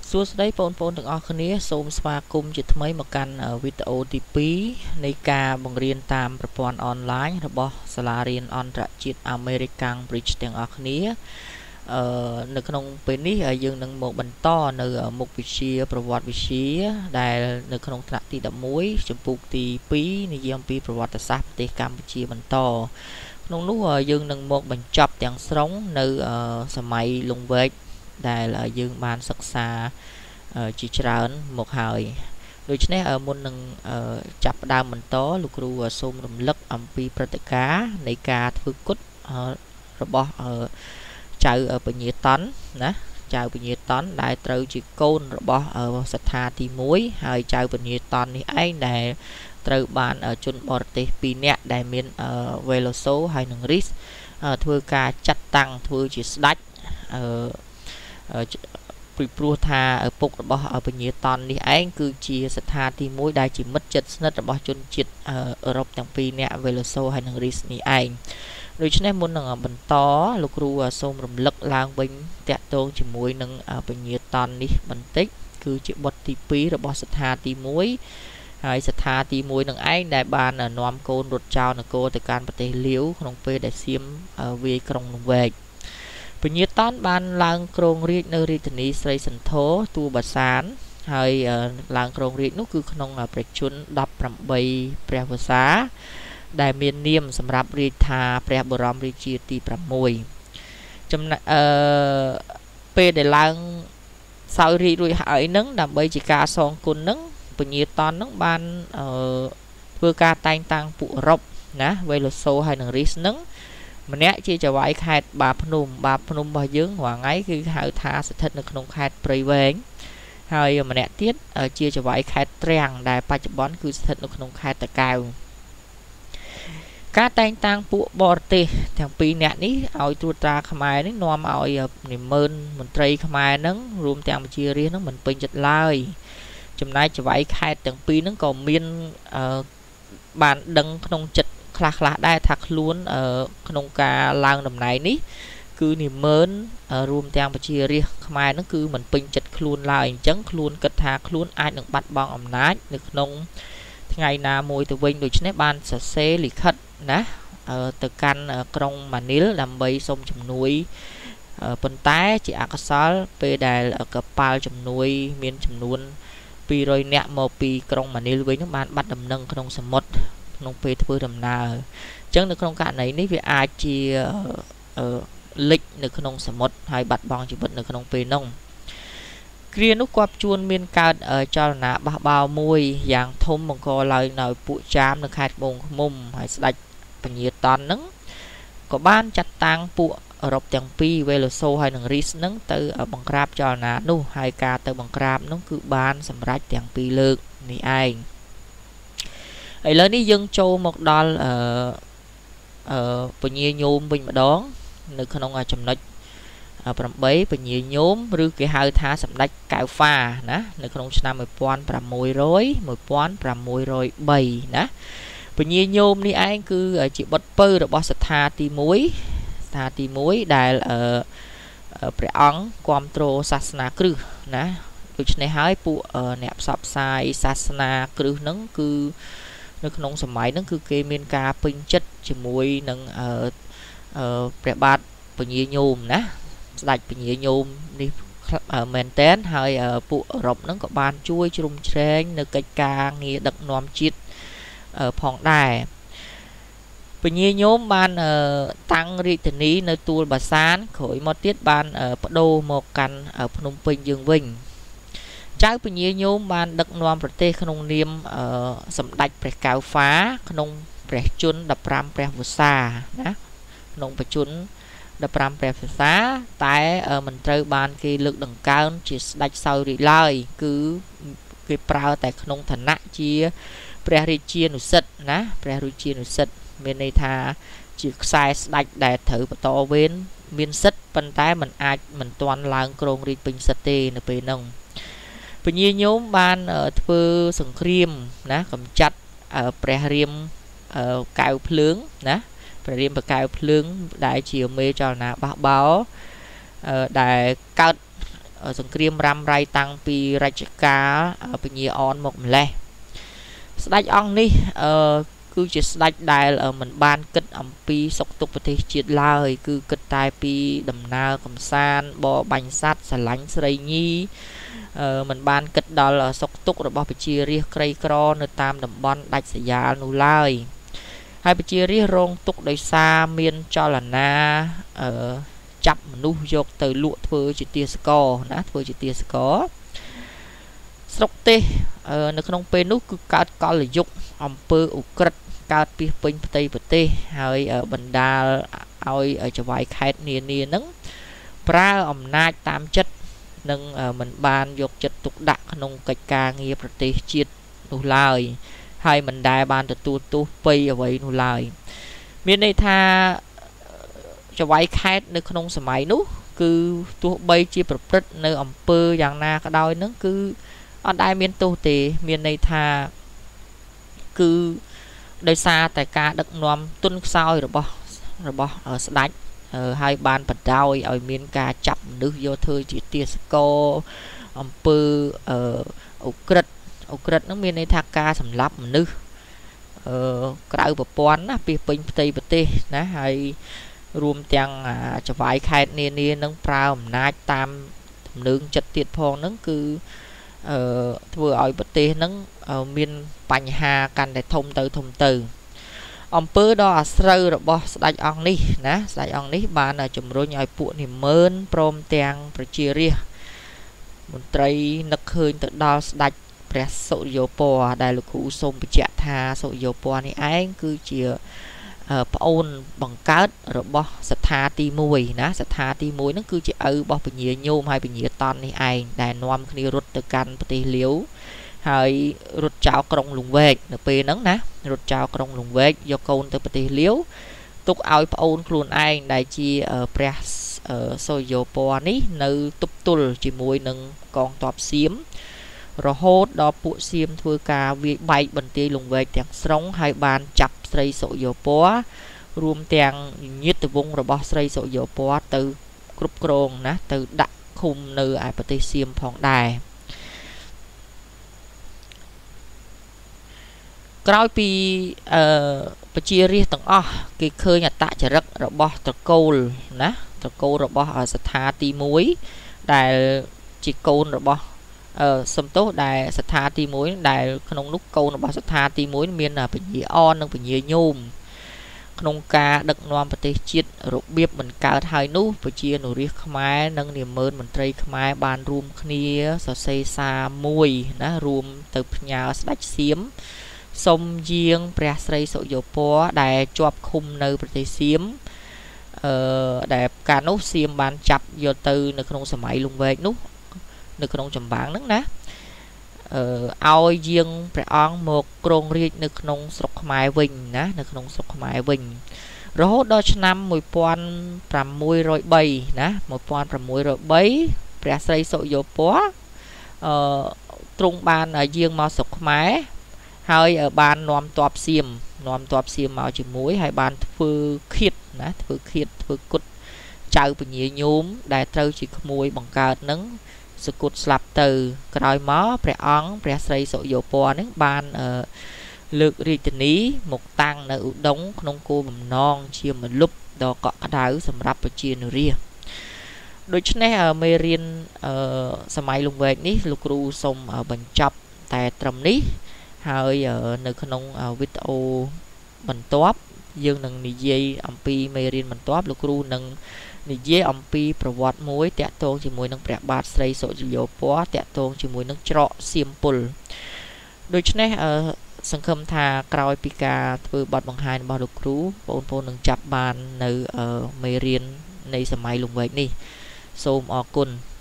សួស្តីបងប្អូនទាំងអស់គ្នាសូមស្វាគមន៍ជាថ្មីមកកាន់វីដេអូទី2នៃការបង្រៀនតាមប្រព័ន្ធអនឡាញរបស់សាលារៀនអន្តរជាតិ American Bridge ទាំងអស់គ្នានៅក្នុងពេលនេះយើងនឹងមកបន្តនៅមុខវិជ្ជាប្រវត្តិវិទ្យាដែលនៅក្នុងថ្នាក់ទី11ចំពោះទី2និយាយអំពីប្រវត្តិសាស្ត្រប្រទេសកម្ពុជាបន្តក្នុងនោះយើងនឹងមកបញ្ចប់ទាំងស្រុងនៅសម័យលង្វែកដែលយើងបានសិក្សាជាច្រើនមកហើយដូច្នេះមុននឹងចាប់ផ្ដើមបន្តលោកគ្រូសូមរំលឹកអំពីព្រឹត្តិការណ៍នៃការធ្វើគុតរបស់ចៅពញាតន់ណាចៅពញាតន់ដែលត្រូវជាកូនរបស់សត្ថាទី1ហើយចៅពញាតន់នេះឯងដែលត្រូវបានជនបរទេស2នាក់ដែលមានVeloso ហើយនិង Riz ធ្វើការចាត់តាំងធ្វើជាស្ដេចពីព្រោះថាឪពុករបស់ពញាតន់នេះឯងគឺជាស្ថានទី1ដែលជាមិត្តជិតស្និទ្ធរបស់ជនជាតិអឺរ៉ុបទាំងពីរនាក់ Veloso ហើយនិង Riz នេះឯងដូច្នេះមុននឹងបន្តលោកគ្រូសូមរំលឹកឡើងវិញតាក់ទងជាមួយនឹងពញាតន់នេះបន្តិចគឺជាបុត្រទី2របស់ស្ថានទី1ហើយស្ថានទី1នឹងឯងដែលបាននាំកូនរត់ចោលនគរទៅកាន់ប្រទេសលាវក្នុងពេលដែលសៀមវាយក្រុងលង្វែកពញាតន់បានឡើងគ្រងរាជនៅរាជធានីស្រីសន្ធរទួបាសានហើយឡើងគ្រងរាជនោះគឺក្នុងព្រះជន្ម18ព្រះវស្សាដែលមាននាមសម្រាប់រាជថាព្រះបរមរាជាទី6ចំណែកពេលដែលឡើងសោយរាជរួចហើយនឹងដើម្បីជាការសងគុណនឹងពញាតន់នឹងបានធ្វើការតែងតាំងពួកអឺរ៉ុបណា Veloso ហើយនិង Riz នឹងម្នាក់ជាចៅហ្វាយខេត្តបាភ្នំរបស់យើងរាល់ថ្ងៃគឺហៅថាស្ថិតនៅក្នុងខេត្តព្រៃវែងហើយម្នាក់ទៀតជាចៅហ្វាយខេត្តទ្រាំងដែលបច្ចុប្បន្នគឺស្ថិតនៅក្នុងខេត្តតាកែវការតែងតាំងពួកបរទេសទាំងពីរនាក់នេះឲ្យត្រួតត្រាខ្មែរនេះនាំឲ្យនិមឺនមន្ត្រីខ្មែរនឹងរួមទាំងបញ្ជារាស្ត្រនឹងមិនពេញចិត្តឡើយចំណែកចៅហ្វាយខេត្តទាំងពីរនឹងក៏មានបានដឹងក្នុងចិត្តខ្លះដែរថាខ្លួនក្នុងការឡើងតំណែងនេះគឺនិមឺនរួមទាំងបញ្ជារាស្ត្រខ្មែរនឹងគឺមិនពេញចិត្តខ្លួនឡើយអញ្ចឹងខ្លួនគិតថាខ្លួនអាចនឹងបាត់បង់អំណាចនៅក្នុងថ្ងៃណាមួយទៅវិញដូច្នេះបានសរសេរលិខិតណាទៅកាន់ក្រុងម៉ានីលដើម្បីសុំជំនួយប៉ុន្តែជាអកុសលពេលដែលកប៉ាល់ជំនួយមានចំនួន200នាក់មកពីក្រុងម៉ានីលវិញនោះបានបាត់ដំណឹងក្នុងសមុទ្រក្នុងពេលធ្វើដំណើរអញ្ចឹងនៅក្នុងករណីនេះវាអាចជាលិចនៅក្នុងសមុទ្រហើយបាត់បង់ជីវិតនៅក្នុងពេលនោះគ្រានោះគាត់ជួនមានកើតចលនាបះបោរមួយយ៉ាងធំបង្កឡើងដោយពួកចាមនៅខេត្តត្បូងឃ្មុំហើយស្ដេចពញាតន់នឹងក៏បានចាត់តាំងពួកអឺរ៉ុបទាំងពីរ Veloso ហើយនិង Riz នឹងទៅបង្ក្រាបចលនានោះហើយការទៅបង្ក្រាបនោះគឺបានសម្រេចទាំងពីរលើកនេះឯងឥឡូវនេះយើងចូលមកដល់ពញាញោមវិញម្ដងនៅក្នុងចំណុច8ពញាញោមឬគេហៅថាសម្ដេចកៅហ្វាណានៅក្នុងឆ្នាំ1600 1603ណាពញាញោមនេះឯងគឺជាបុត្រពៅរបស់ស្ថាទី1ដែលព្រះអង្គគាំទ្រសាសនាគ្រឹះណាដូច្នេះហើយពួកអ្នកផ្សព្វផ្សាយសាសនាគ្រឹះហ្នឹងគឺនៅក្នុងសម័យហ្នឹងគឺគេមានការពេញចិត្តជាមួយនឹងព្រះបាទពញាញោមណាស្ដេចពញាញោមនេះមែនតែនហើយពួកអឺរ៉ុបហ្នឹងក៏បានជួយជ្រោមជ្រែងនៅកិច្ចការងារដឹកនាំជាតិផងដែរពញាញោមបានតាំងរាជធានីនៅទួលបាសានក្រោយមកទៀតបានបដូរមកកាន់ភ្នំពេញយើងវិញចៅពញាញោមបានដឹកនាំប្រទេសក្នុងនាមសម្ដេចព្រះកៅហ្វាក្នុងព្រះជន្ម15ព្រះវស្សាណាក្នុងព្រះជន្ម15ព្រះវស្សាតែមិនត្រូវបានគេលើកដង្កើងជាស្ដេចសោយរាជឡើយគឺគេប្រើតែក្នុងឋានៈជាព្រះរាជានុសិទ្ធណាព្រះរាជានុសិទ្ធមានន័យថាជាខ្សែស្ដេចដែលត្រូវបន្តវេនមានសិទ្ធិប៉ុន្តែមិនអាចមិនទាន់ឡើងគ្រងរាជពេញសិទ្ធិទេនៅពេលនោះពញាញោមបានធ្វើសង្គ្រាមណាកម្ចាត់ព្រះរាមកៅភ្លើងណាព្រះរាមបកៅភ្លើងដែលជាមេចលនាបះបោដែលកើតសង្គ្រាមរ៉ាំរ៉ៃតាំងពីរជ្ជកាលពញាអនមកម្លេះស្ដេចអង្គនេះគឺជាស្ដេចដែលមិនបានគិតអំពីសុខទុក្ខប្រទេសជាតិឡើយគឺគិតតែពីដំណើរកំសាន្តបរបាញ់សត្វស្រឡាញ់ស្រីញីមិនបានគិតដល់សុខទុក្ខរបស់ប្រជារាស្ត្រក្រីក្រនៅតាមតំបន់ដាច់ស្រយាលនោះឡើយហើយប្រជារាស្ត្ររងទុក្ខដោយសារមានចលនាចាប់មនុស្សយកទៅលក់ធ្វើជាទាសករណាធ្វើជាទាសករស្រុកទេសនៅក្នុងពេលនោះគឺកើតកលយុគអំពើឧក្រិដ្ឋកើតពីពេញផ្ទៃប្រទេសហើយបណ្ដាលឲ្យចៅហ្វាយខេត្តនានានឹងប្រើអំណាចតាមចិត្តនិងមិនបានយកចិត្តទុកដាក់ក្នុងកិច្ចការងារប្រទេសជាតិនោះឡើយហើយមិនដែលបានទទួលទោសពៃអ្វីនោះឡើយមានន័យថាចៅហ្វាយខេត្តនៅក្នុងសម័យនោះគឺទោះបីជាប្រព្រឹត្តនៅអំពើយ៉ាងណាក៏ដោយនឹងគឺអត់ដែលមានទោសទេមានន័យថាគឺដោយសារតែការដឹកនាំទុនខ្សោយរបស់ស្ដេចហើយបានបដ ாய் ឲ្យមានការចាប់មនុស្សយកធ្វើជាទាសករអំពើឧក្រិដ្ឋនឹងមានន័យថាការសម្លាប់មនុស្សក្រៅប្រព័ន្ធណាពីពេញផ្ទៃប្រទេសណាហើយរួមទាំងចៅហ្វាយខេត្តនានានឹងប្រើអំណាចតាមទំនើងចិត្តទៀតផងហ្នឹងគឺធ្វើឲ្យប្រទេសហ្នឹងមានបញ្ហាកាន់តែធំទៅអំពើដ៏អាស្រូវរបស់ស្ដេចអង្គនេះណាស្ដេចអង្គនេះបានជំរុញឲ្យពួកនិមឺនព្រមទាំងប្រជារាស្ត្រមន្ត្រីនឹកឃើញទៅដល់ស្ដេចព្រះសុរិយោពណ៌ដែលលោកគ្រូសូមបញ្ជាក់ថាសុរិយោពណ៌នេះឯងគឺជាប្អូនបង្កើតរបស់សត្ថាទី1ណាសត្ថាទី1ហ្នឹងគឺជាឪរបស់ពញាញោមហើយពញាតន់នេះឯងដែលនាំគ្នារត់ទៅកាន់ប្រទេសលាវហើយរត់ចោលក្រុងលង្វែកនៅពេលហ្នឹងណារត់ចោលក្រុងលង្វែកយកកូនទៅប្រទេសលាវទុកឲ្យប្អូនខ្លួនឯងដែលជាព្រះសុរិយោពណ៌នេះនៅទប់ទល់ជាមួយនឹងកងទ័ពសៀមរហូតដល់ពួកសៀមធ្វើការវាយបែកបន្ទាយលង្វែកទាំងស្រុងហើយបានចាប់ស្រីសុរិយោពណ៌រួមទាំងញាតិវង្សរបស់ស្រីសុរិយោពណ៌ទៅគ្រប់គ្រងណាទៅដាក់ឃុំនៅឯប្រទេសសៀមផងដែរក្រោយពីប្រជារាស្ត្រទាំងអស់គេឃើញអត្តចរិតរបស់ត្រកូលណាត្រកូលរបស់សត្ថាទី1ដែលជាកូនរបស់សំទោសដែលសត្ថាទី1ដែលក្នុងនោះកូនរបស់សត្ថាទី1មានពញាអននិងពញាញោមក្នុងការដឹកនាំប្រទេសជាតិរបៀបមិនកើតហើយនោះប្រជានុរាស្ត្រខ្មែរនិងនាម៉ឺនមន្ត្រីខ្មែរបានរួមគ្នាសរសេរសារមួយណារួមទៅផ្ញើស្ដេចសៀមសុំយាងព្រះស្រីសុរិយោពណ៌ដែលជាប់ឃុំនៅប្រទេសសៀមដែលកាលនោះសៀមបានចាប់យកទៅនៅក្នុងសម័យលង្វែកនោះនៅក្នុងចម្បាំងហ្នឹងណាឲ្យយាងព្រះអង្គមកគ្រងរាជនៅក្នុងស្រុកខ្មែរវិញណានៅក្នុងស្រុកខ្មែរវិញរហូតដល់ឆ្នាំ1603ណា1603ព្រះស្រីសុរិយោពណ៌ទ្រង់បានយាងមកស្រុកខ្មែរហើយបាននាំទ័ពសៀមមកជាមួយហើយបានធ្វើឃាតណាធ្វើគុតចៅពញាញោមដែលត្រូវជាក្មួយបង្កើតនឹងសគុតស្លាប់ទៅក្រោយមកព្រះអង្គព្រះស្រីសុរិយោពណ៌នឹងបានលើករាជធានីមកតាំងនៅឧដុង្គក្នុងគោលបំណងជាមលុបដ៏កក់ក្ដៅសម្រាប់ប្រជានុរាស្ត្រដូច្នេះមេរៀនសម័យលង្វែកនេះលោកគ្រូសូមបញ្ចប់តែត្រឹមនេះហើយនៅក្នុងវីដេអូបន្ទាប់យើងនឹងនិយាយអំពីមេរៀនបន្ទាប់លោកគ្រូនឹងនិយាយអំពីប្រវត្តិមួយតាក់ទងជាមួយនឹងព្រះបាទស្រីសុរិយោពណ៌តាក់ទងជាមួយនឹងច្រកសៀមពុលដូច្នេះសង្ឃឹមថាក្រោយពីការធ្វើបទបង្ហាញរបស់លោកគ្រូបងប្អូននឹងចាប់បាននៅមេរៀននៃសម័យលង្វែកនេះសូមអរគុណ